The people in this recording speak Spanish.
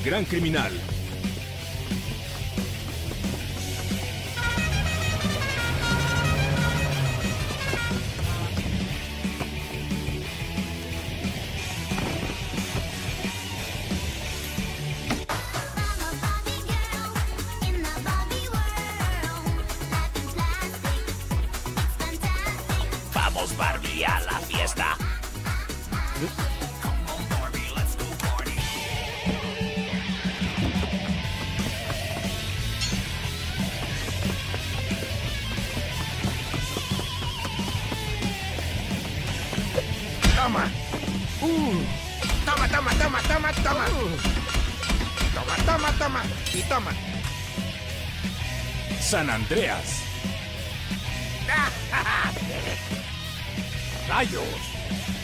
El gran criminal. Vamos, Barbie, a la fiesta. Toma. Toma, toma, toma, toma, toma. Toma, toma, toma. Y toma. San Andreas. ¡Rayos!